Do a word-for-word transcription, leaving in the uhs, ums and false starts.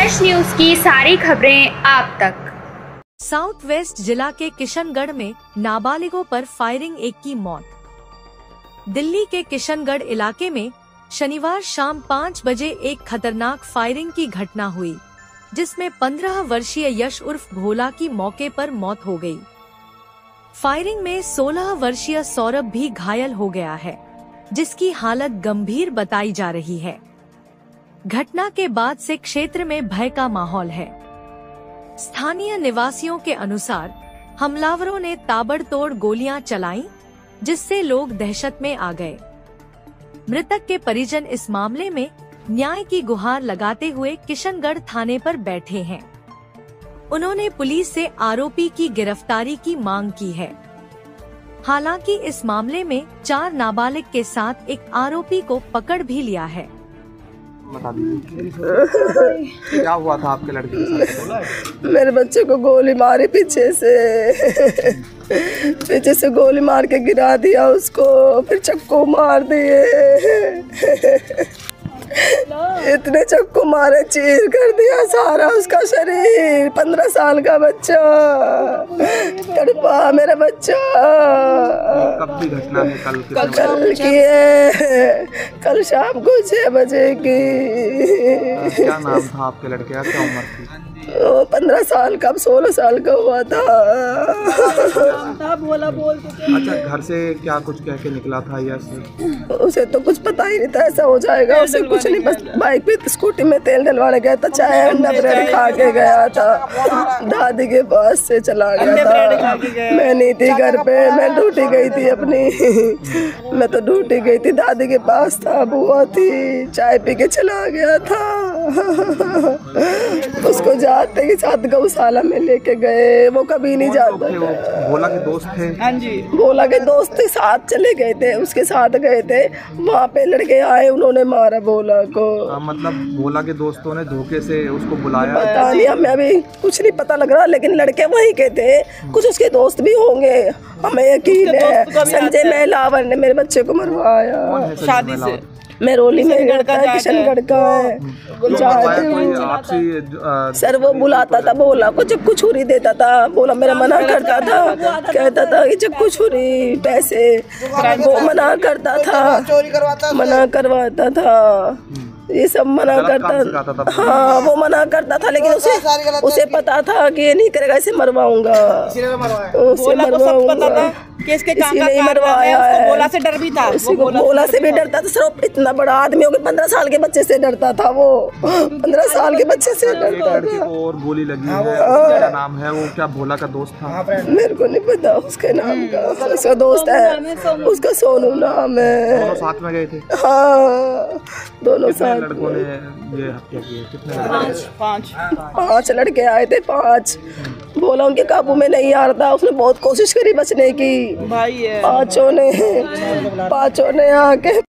Fresh news की सारी खबरें आप तक। साउथ वेस्ट जिला के किशनगढ़ में नाबालिगों पर फायरिंग, एक की मौत। दिल्ली के किशनगढ़ इलाके में शनिवार शाम पाँच बजे एक खतरनाक फायरिंग की घटना हुई, जिसमें पंद्रह वर्षीय यश उर्फ भोला की मौके पर मौत हो गई। फायरिंग में सोलह वर्षीय सौरभ भी घायल हो गया है, जिसकी हालत गंभीर बताई जा रही है। घटना के बाद से क्षेत्र में भय का माहौल है। स्थानीय निवासियों के अनुसार हमलावरों ने ताबड़तोड़ गोलियां चलाईं, जिससे लोग दहशत में आ गए। मृतक के परिजन इस मामले में न्याय की गुहार लगाते हुए किशनगढ़ थाने पर बैठे हैं। उन्होंने पुलिस से आरोपी की गिरफ्तारी की मांग की है। हालांकि इस मामले में चार नाबालिग के साथ एक आरोपी को पकड़ भी लिया है। बता दीजिए क्या हुआ था आपके लड़के के साथ? मेरे बच्चे को गोली मारी पीछे से पीछे से गोली मार के गिरा दिया उसको, फिर चक्कू मार दिए। इतने चक्कू मारे, चीर कर दिया सारा उसका शरीर। पंद्रह साल का बच्चा तड़पा मेरा बच्चा। कब की घटना है? कल कल, कल की है, कल शाम को छह बजे की। क्या नाम था आपके लड़के का? क्या उम्र थी? वो पंद्रह साल का, सोलह साल का हुआ था। बोला बोल अच्छा, घर से क्या कुछ कह के निकला था या उसे तो कुछ पता ही नहीं था ऐसा हो जाएगा। उसे कुछ नहीं, बस बाइक पे स्कूटी में तेल डलवाने गया था, चाय अंडा ब्रेड खा के गया था। दादी के पास से चला गया था। मैं नहीं थी घर पे, मैं ड्यूटी गई थी अपनी। मैं तो ड्यूटी गई थी, दादी के पास था, बुआ थी, चाय पी के चला गया था। उसको जाते के साथ गौशाला में लेके गए, वो कभी नहीं जाता था। भोला के दोस्त थे? हाँ जी, भोला के दोस्त के साथ चले गए थे, उसके साथ गए थे। वहाँ पे लड़के आए, उन्होंने मारा भोला को। आ, मतलब भोला के दोस्तों ने धोखे से उसको बुलाया? पता नहीं, हमें अभी कुछ नहीं पता लग रहा, लेकिन लड़के वहीं के थे। कुछ उसके दोस्त भी होंगे, हमें यकीन है। संजय महलावर ने मेरे बच्चे को मरवाया शादी से। मैं रोली में गढ़ता है, किशनगढ़ का है। सर वो बुलाता था भोला को, चक्कू छुरी देता था। बोला मेरा मना करता था, कहता था कि चक्कू छुरी पैसे, वो मना करता था, मना करवाता था, ये सब मना करता था। हाँ वो मना करता था, लेकिन उसे उसे पता था कि ये नहीं करेगा, इसे मरवाऊंगा, उसे मरवाऊंगा, इसलिए मरवाया है। भोला से डर भी था, भोला से भी डरता था। सर इतना बड़ा आदमी हो गया, पंद्रह साल के बच्चे से डरता था वो, पंद्रह साल के बच्चे से डरता था। और गोली लगी है, क्या नाम है वो? क्या भोला का दोस्त था? मेरे को नहीं पता उसके नाम का। उसका दोस्त है, उसका सोनू नाम है। दोनों साथ में गए थे? हाँ दोनों साथ। लड़कों ने ये हत्या की है? कितने? पाँच पाँच पाँच लड़के आए थे, पाँच। बोला उनके काबू में नहीं आ रहा था, उसने बहुत कोशिश करी बचने की। भाई है, पाँचों ने पाँचों ने आके